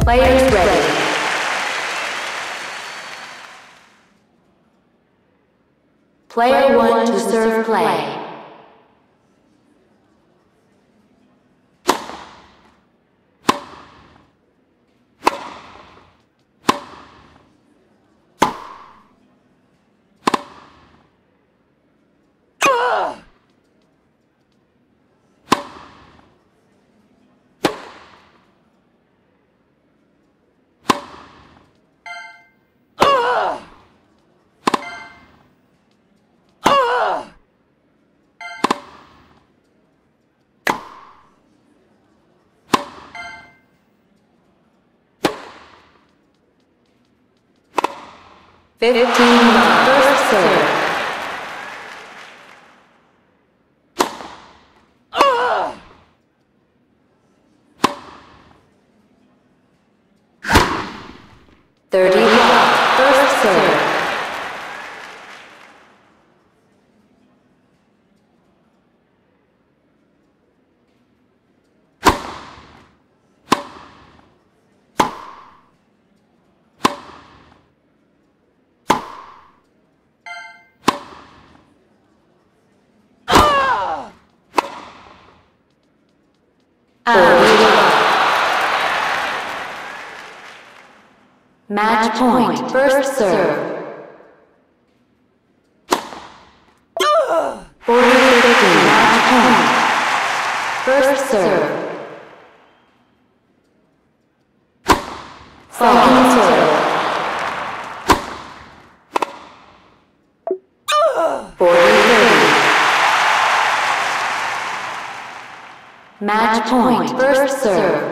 Players ready. Player 1 to serve play. First serve. 30 first serve. 41. Match point, first serve. 40-50, match point. First serve. Second serve. 40-30. Match point, first serve.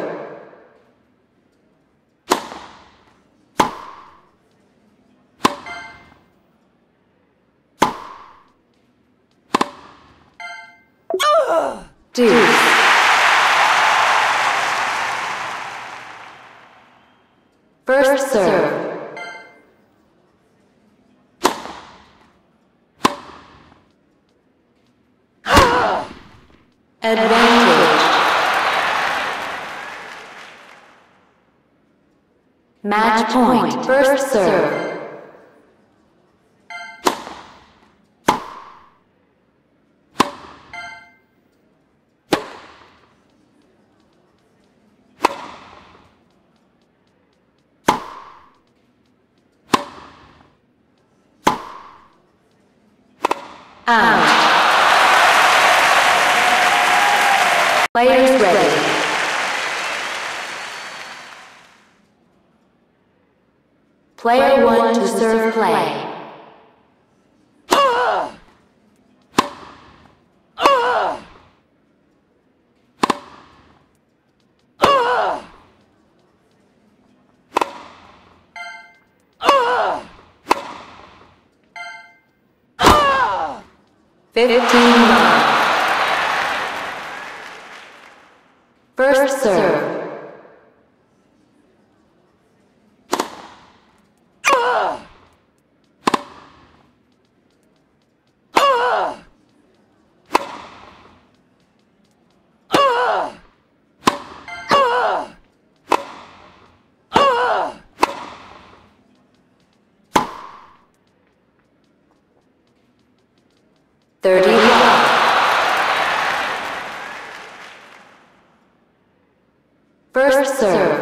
2. First serve. Advantage. Match point, first serve. 'Out. Players ready. Player 1 to serve play. First serve. 30. First serve.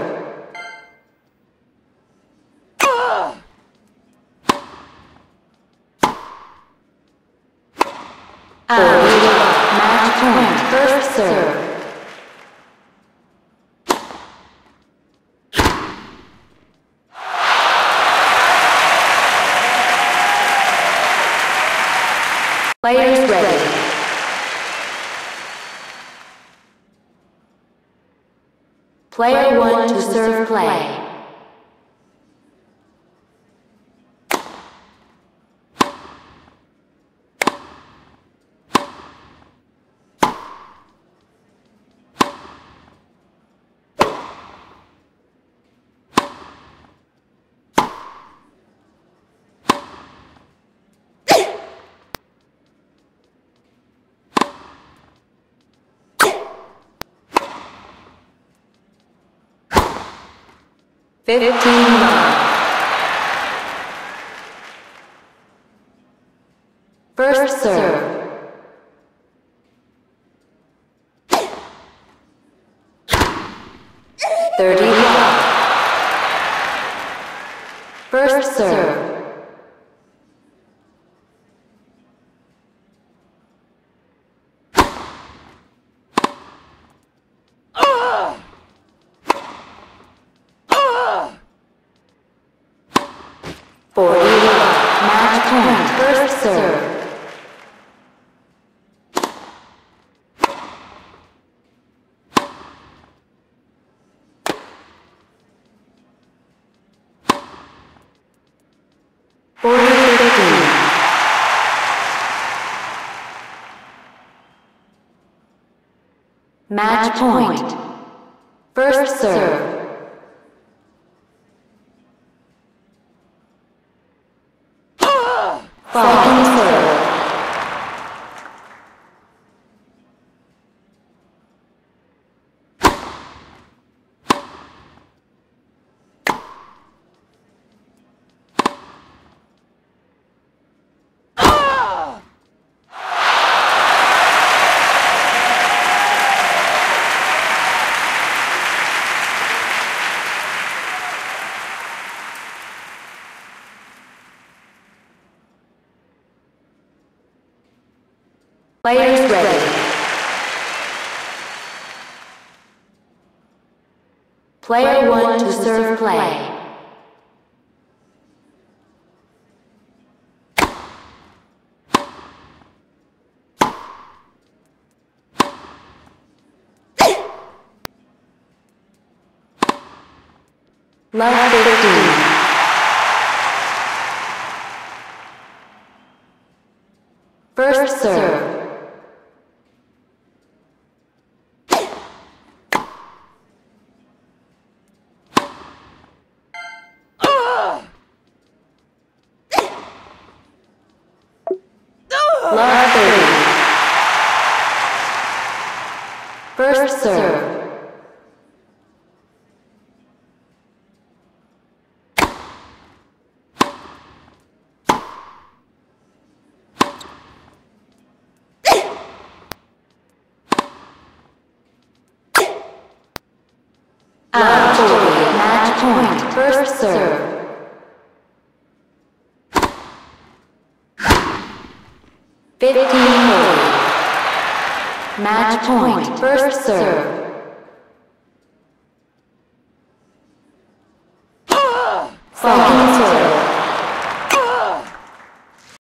40. Match point, first serve. Players ready. Player 1 to serve play. 15-love. First serve. First serve. Match point. First serve. Match point. First serve. Second serve. Players ready. Player 1 to serve play. Love 15. First serve. Love 30. First serve. Love 40. Match point. First serve. Match point. First serve. Second serve.